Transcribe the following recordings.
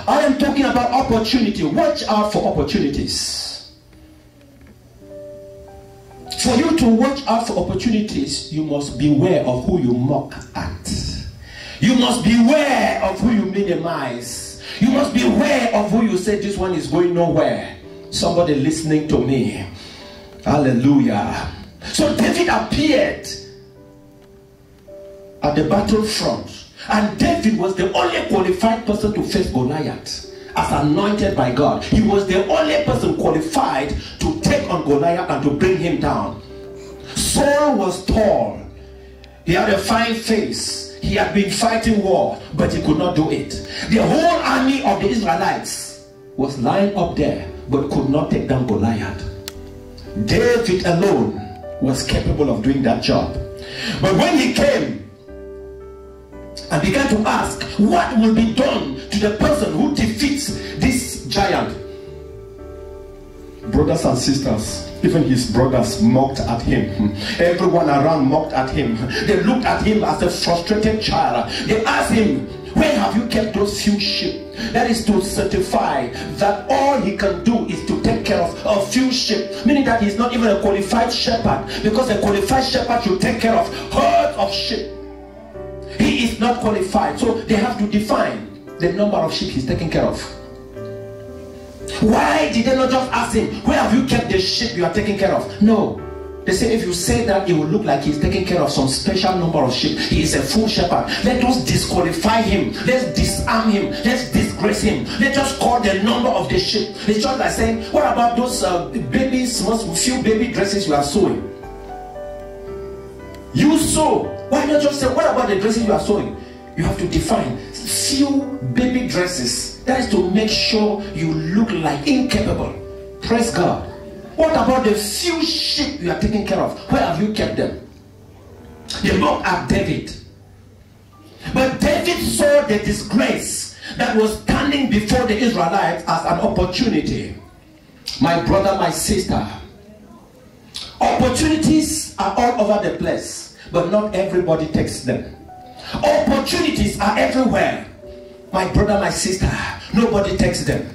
I am talking about opportunity. Watch out for opportunities. For you to watch out for opportunities, you must beware of who you mock at. You must beware of who you minimize. You must beware of who you say this one is going nowhere. Somebody listening to me. Hallelujah. So David appeared at the battlefront, and David was the only qualified person to face Goliath as anointed by God. He was the only person qualified to take on Goliath and to bring him down. Saul was tall. He had a fine face. He had been fighting war, but he could not do it. The whole army of the Israelites was lying up there, but could not take down Goliath. David alone was capable of doing that job. But when he came and began to ask, what will be done to the person who defeats this giant? Brothers and sisters, even his brothers mocked at him. Everyone around mocked at him. They looked at him as a frustrated child. They asked him, where have you kept those few sheep? That is to certify that all he can do is to take care of a few sheep, meaning that he's not even a qualified shepherd, because a qualified shepherd should take care of herds of sheep. He is not qualified, so they have to define the number of sheep he's taking care of. Why did they not just ask him, where have you kept the sheep you are taking care of? No. They say if you say that, it will look like he's taking care of some special number of sheep. He is a full shepherd. Let us disqualify him. Let's disarm him. Let's disgrace him. Let's just call the number of the sheep. It's just like saying, what about those babies, few baby dresses you are sewing? You sew. Why not just say, what about the dresses you are sewing? You have to define few baby dresses. That is to make sure you look like incapable. Praise God. What about the few sheep you are taking care of? Where have you kept them? They looked at David. But David saw the disgrace that was standing before the Israelites as an opportunity. My brother, my sister, opportunities are all over the place, but not everybody takes them. Opportunities are everywhere. My brother, my sister, nobody takes them.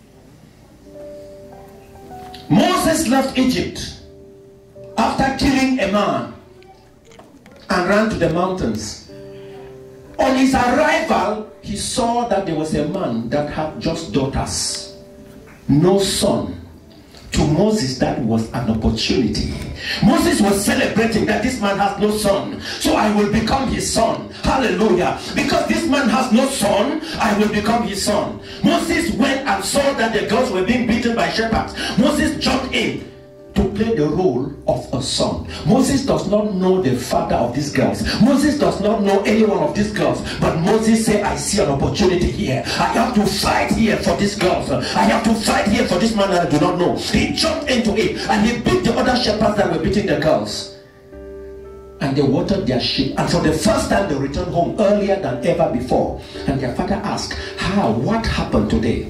Moses left Egypt after killing a man and ran to the mountains. On his arrival, he saw that there was a man that had just daughters, no son. To Moses, that was an opportunity. Moses was celebrating that this man has no son, so I will become his son. Hallelujah. Because this man has no son, I will become his son. Moses went and saw that the girls were being beaten by shepherds. Moses jumped in to play the role of a son. Moses does not know the father of these girls. Moses does not know any one of these girls. But Moses said, I see an opportunity here. I have to fight here for these girls. I have to fight here for this man that I do not know. He jumped into it and he beat the other shepherds that were beating the girls. And they watered their sheep. And for the first time they returned home earlier than ever before. And their father asked, how? What happened today?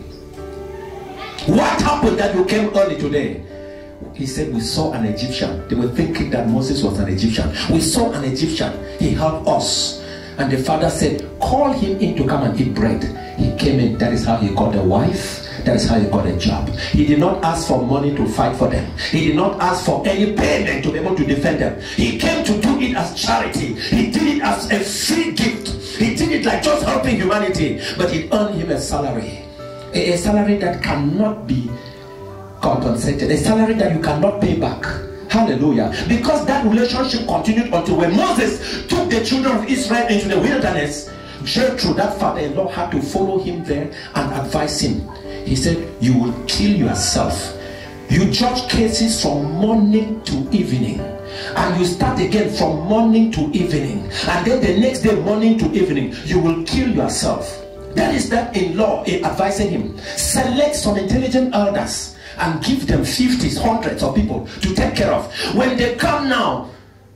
What happened that you came early today? He said, we saw an Egyptian. They were thinking that Moses was an Egyptian. We saw an Egyptian. He helped us. And the father said, call him in to come and eat bread. He came in. That is how he got a wife. That is how he got a job. He did not ask for money to fight for them. He did not ask for any payment to be able to defend them. He came to do it as charity. He did it as a free gift. He did it like just helping humanity. But it earned him a salary. A salary that cannot be compensated, a salary that you cannot pay back. Hallelujah. Because that relationship continued until when Moses took the children of Israel into the wilderness, Jethro, that father-in-law, had to follow him there and advise him. He said, you will kill yourself. You judge cases from morning to evening, and you start again from morning to evening, and then the next day morning to evening you will kill yourself. That is that in law advising him. Select some intelligent elders and give them 50s, hundreds of people to take care of. When they come now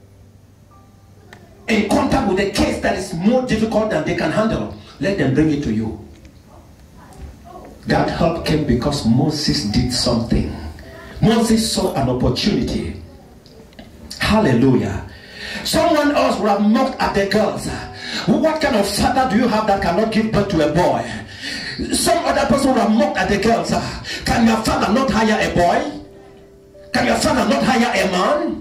in contact with a case that is more difficult than they can handle, let them bring it to you. That help came because Moses did something. Moses saw an opportunity. Hallelujah. Someone else would have mocked at the girls. What kind of father do you have that cannot give birth to a boy? Some other person would have mocked at the girls. Can your father not hire a boy? Can your father not hire a man?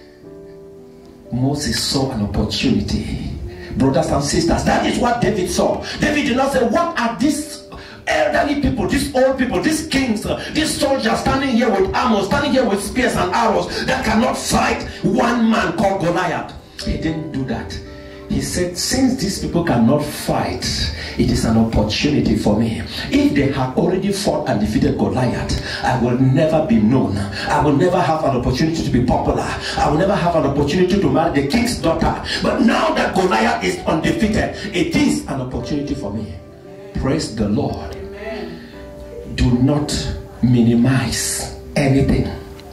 Moses saw an opportunity. Brothers and sisters, that is what David saw. David did not say, what are these elderly people, these old people, these kings, these soldiers standing here with armor, standing here with spears and arrows that cannot fight one man called Goliath? He didn't do that. He said, since these people cannot fight, it is an opportunity for me. If they had already fought and defeated Goliath, I will never be known. I will never have an opportunity to be popular. I will never have an opportunity to marry the king's daughter. But now that Goliath is undefeated, it is an opportunity for me. Praise the Lord. Amen. Do not minimize anything.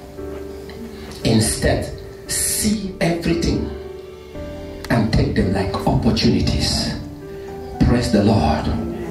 Instead, see everything and take them like opportunities. Praise the Lord.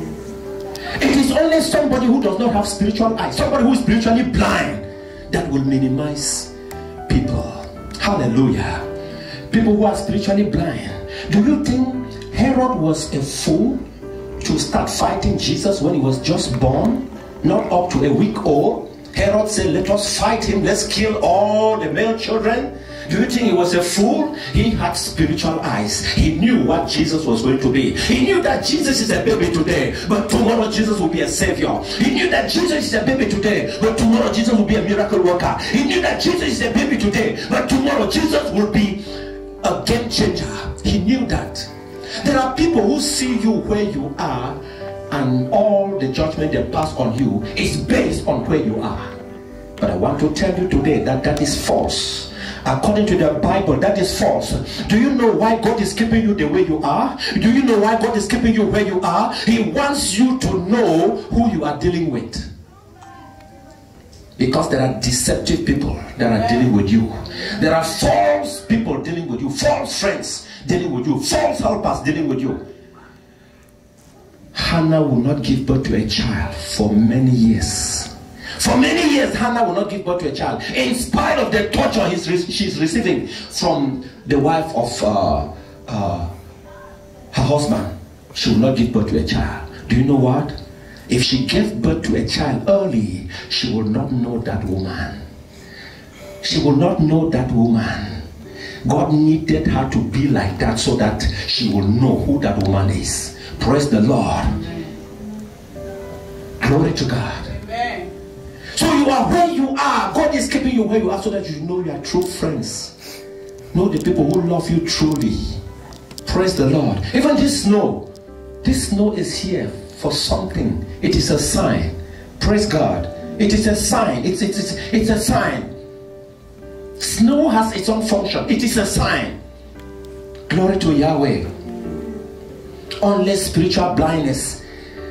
It is only somebody who does not have spiritual eyes, somebody who is spiritually blind, that will minimize people. Hallelujah. People who are spiritually blind. Do you think Herod was a fool to start fighting Jesus when he was just born, not up to a week old? Herod said, let us fight him, let's kill all the male children. Do you think he was a fool? He had spiritual eyes. He knew what Jesus was going to be. He knew that Jesus is a baby today, but tomorrow Jesus will be a savior. He knew that Jesus is a baby today, but tomorrow Jesus will be a miracle worker. He knew that Jesus is a baby today, but tomorrow Jesus will be a game changer. He knew that. There are people who see you where you are, and all the judgment they pass on you is based on where you are. But I want to tell you today that that is false. According to the Bible, that is false. Do you know why God is keeping you the way you are? Do you know why God is keeping you where you are? He wants you to know who you are dealing with. Because there are deceptive people that are dealing with you. There are false people dealing with you. False friends dealing with you. False helpers dealing with you. Hannah will not give birth to a child for many years. For many years, Hannah will not give birth to a child. In spite of the torture she's receiving from the wife of her husband, she will not give birth to a child. Do you know what? If she gave birth to a child early, she will not know that woman. She will not know that woman. God needed her to be like that so that she will know who that woman is. Praise the Lord. Glory to God. Amen. So you are where you are. God is keeping you where you are so that you know you are true friends. Know the people who love you truly. Praise the Lord. Even this snow is here for something. It is a sign. Praise God. It is a sign. It's a sign. Snow has its own function. It is a sign. Glory to Yahweh. Unless spiritual blindness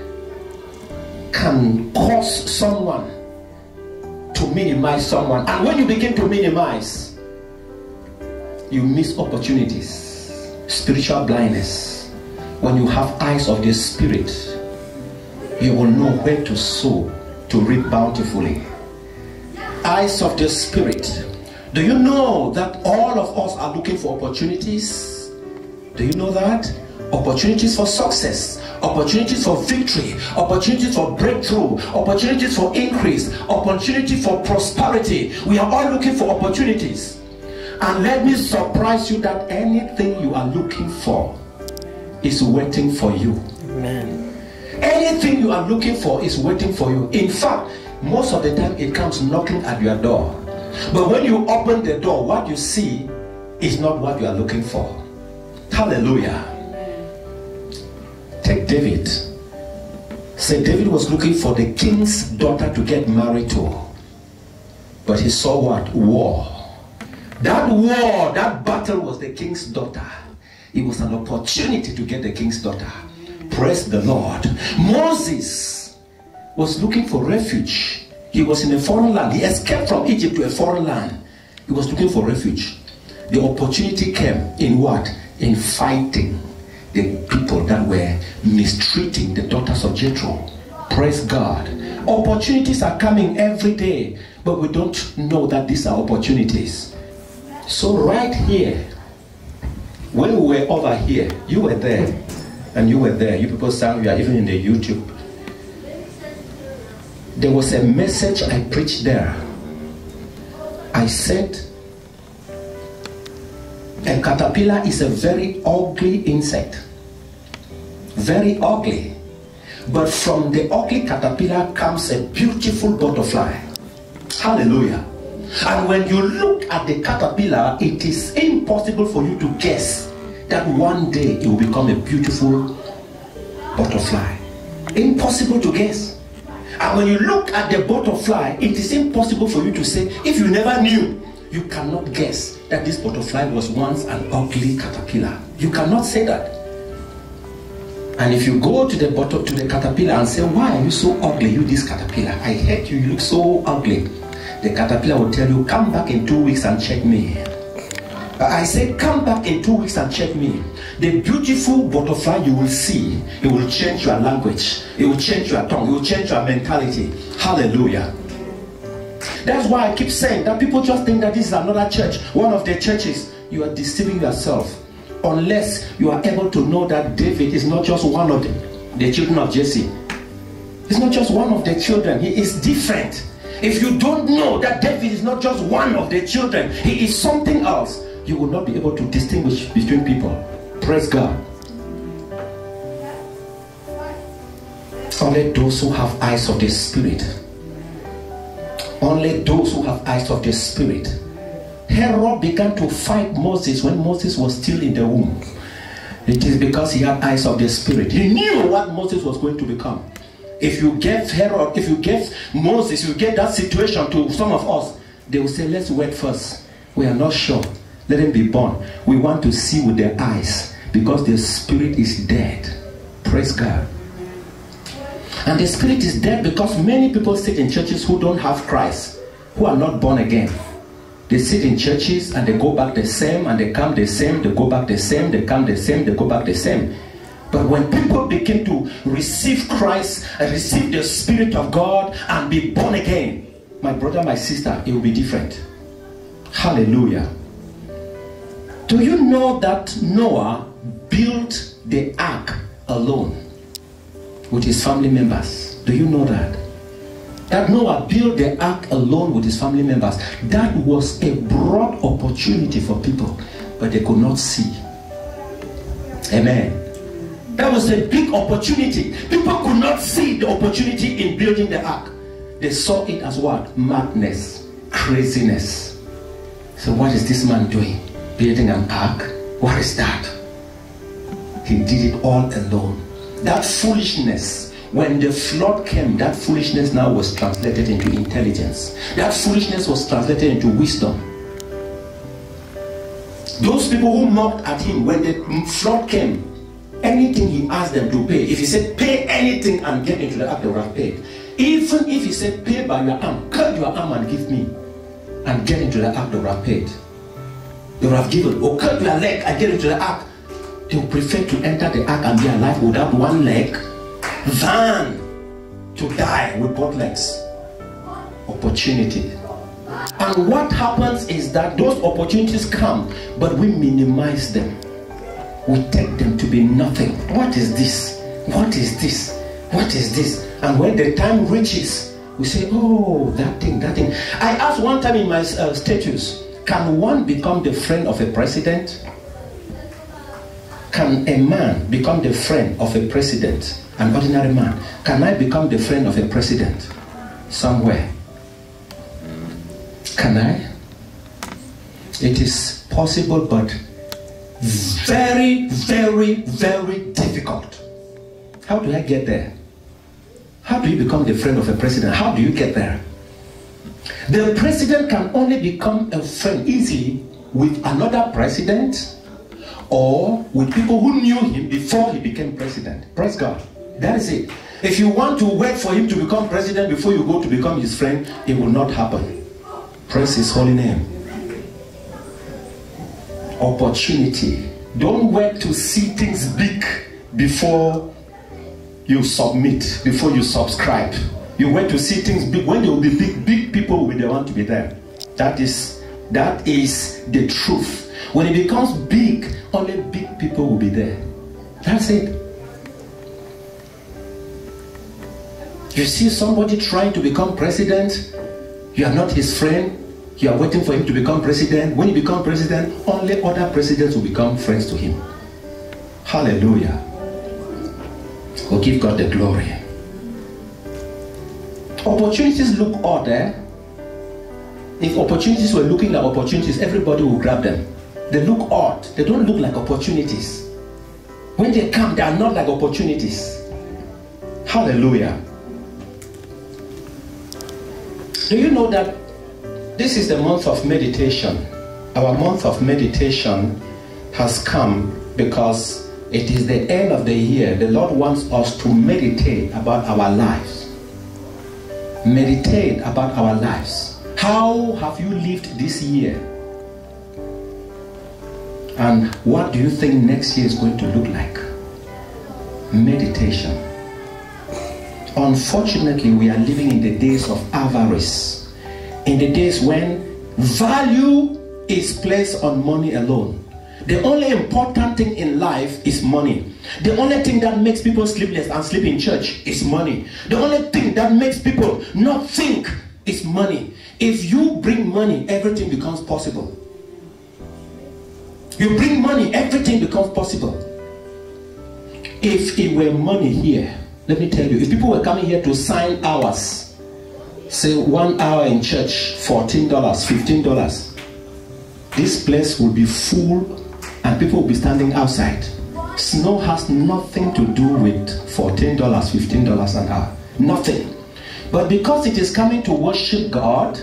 can cause someone to minimize someone, and when you begin to minimize, you miss opportunities. Spiritual blindness. When you have eyes of the Spirit, you will know where to sow to reap bountifully. Eyes of the Spirit. Do you know that all of us are looking for opportunities? Do you know that? Opportunities for success, opportunities for victory, opportunities for breakthrough, opportunities for increase, opportunity for prosperity. We are all looking for opportunities. And let me surprise you that anything you are looking for is waiting for you. Amen. Anything you are looking for is waiting for you. In fact, most of the time it comes knocking at your door. But when you open the door, what you see is not what you are looking for. Hallelujah. Take David. Say David was looking for the king's daughter to get married to. But he saw what? War. That war, that battle was the king's daughter. It was an opportunity to get the king's daughter. Praise the Lord. Moses was looking for refuge. He was in a foreign land. He escaped from Egypt to a foreign land. He was looking for refuge. The opportunity came in what? In fighting the people that were mistreating the daughters of Jethro. Praise God. Opportunities are coming every day, but we don't know that these are opportunities. So right here, when we were over here, you were there, and you were there. You people sang, you are even in the YouTube. There was a message I preached there. I said, a caterpillar is a very ugly insect. Very ugly. But from the ugly caterpillar comes a beautiful butterfly. Hallelujah. And when you look at the caterpillar, it is impossible for you to guess that one day it will become a beautiful butterfly. Impossible to guess. And when you look at the butterfly, it is impossible for you to say, if you never knew, you cannot guess that this butterfly was once an ugly caterpillar. You cannot say that. And if you go to the caterpillar and say, why are you so ugly, you this caterpillar? I hate you, you look so ugly. The caterpillar will tell you, come back in 2 weeks and check me. I say, come back in 2 weeks and check me. The beautiful butterfly you will see, it will change your language, it will change your tongue, it will change your mentality. Hallelujah. That's why I keep saying that people just think that this is another church, one of the churches. You are deceiving yourself unless you are able to know that David is not just one of the children of Jesse. He's not just one of the children, he is different. If you don't know that David is not just one of the children, he is something else, you will not be able to distinguish between people. Praise God. Only those who have eyes of the Spirit. Only those who have eyes of the Spirit. Herod began to fight Moses when Moses was still in the womb. It is because he had eyes of the Spirit. He knew what Moses was going to become. If you gave Herod, if you gave Moses, you gave that situation to some of us, they will say, let's wait first. We are not sure. Let him be born. We want to see with their eyes because the Spirit is dead. Praise God. And the Spirit is dead because many people sit in churches who don't have Christ, who are not born again. They sit in churches and they go back the same, and they come the same, they go back the same, they come the same, they go back the same. But when people begin to receive Christ and receive the Spirit of God and be born again, my brother, my sister, it will be different. Hallelujah. Do you know that Noah built the ark alone with his family members? Do you know that? That Noah built the ark alone with his family members. That was a broad opportunity for people, but they could not see. Amen. That was a big opportunity. People could not see the opportunity in building the ark. They saw it as what? Madness, craziness. So what is this man doing? Building an ark? What is that? He did it all alone. That foolishness, when the flood came, that foolishness now was translated into intelligence. That foolishness was translated into wisdom. Those people who mocked at him when the flood came, anything he asked them to pay, if he said pay anything and get into the ark, they would have paid. Even if he said pay by your arm, cut your arm and give me, and get into the ark, they would have paid. They would have given. Or cut your leg and get into the ark. They would prefer to enter the ark and be alive without one leg than to die with both legs. Opportunity. And what happens is that those opportunities come, but we minimize them. We take them to be nothing. What is this? What is this? What is this? And when the time reaches, we say, oh, that thing. I asked one time in my status, can one become the friend of a president? Can a man become the friend of a president? An ordinary man. Can I become the friend of a president? Somewhere. Can I? It is possible, but very, very, very difficult. How do I get there? How do you become the friend of a president? How do you get there? The president can only become a friend easily with another president or with people who knew him before he became president. Praise God. That is it. If you want to wait for him to become president before you go to become his friend, it will not happen. Praise his holy name. Opportunity. Don't wait to see things big before you submit, before you subscribe. You wait to see things big. When they will be big, big people will be the one to be there. That is the truth. When it becomes big, only big people will be there. That's it. You see somebody trying to become president, you are not his friend, you are waiting for him to become president. When he becomes president, only other presidents will become friends to him. Hallelujah. We'll give God the glory. Opportunities look odd, eh? If opportunities were looking like opportunities, everybody will grab them. They look odd. They don't look like opportunities. When they come, they are not like opportunities. Hallelujah. Do you know that this is the month of meditation? Our month of meditation has come because it is the end of the year. The Lord wants us to meditate about our lives. Meditate about our lives. How have you lived this year? And what do you think next year is going to look like? Meditation. Unfortunately, we are living in the days of avarice. In the days when value is placed on money alone. The only important thing in life is money. The only thing that makes people sleepless and sleep in church is money. The only thing that makes people not think is money. If you bring money, everything becomes possible. You bring money, everything becomes possible. If it were money here, let me tell you, if people were coming here to sign hours, say 1 hour in church, $14, $15, this place will be full and people will be standing outside. Snow has nothing to do with $14, $15 an hour. Nothing. But because it is coming to worship God,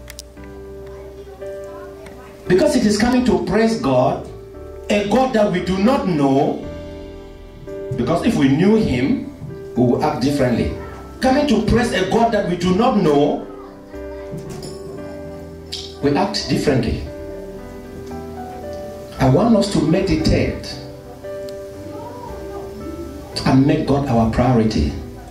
because it is coming to praise God, a God that we do not know, because if we knew him, we would act differently. Coming to praise a God that we do not know, we act differently. I want us to meditate and make God our priority.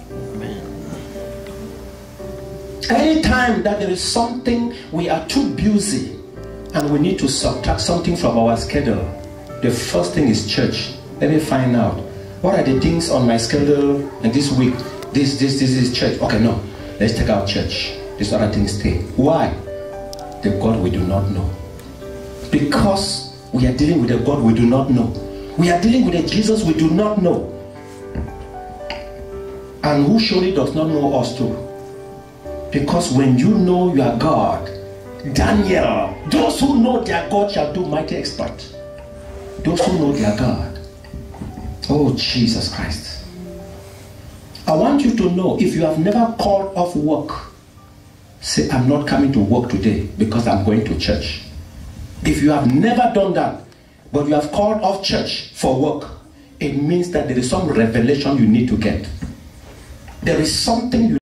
Anytime that there is something we are too busy and we need to subtract something from our schedule, the first thing is church. Let me find out what are the things on my schedule and this week. This is church. Okay, no, let's take out church. These other things stay. Why? The God we do not know. Because we are dealing with a God we do not know. We are dealing with a Jesus we do not know. And who surely does not know us too. Because when you know your God, Daniel, those who know their God shall do mighty exploit. Those who know their God. Oh, Jesus Christ. I want you to know, if you have never called off work, say, I'm not coming to work today because I'm going to church. If you have never done that, but you have called off church for work, it means that there is some revelation you need to get. There is something you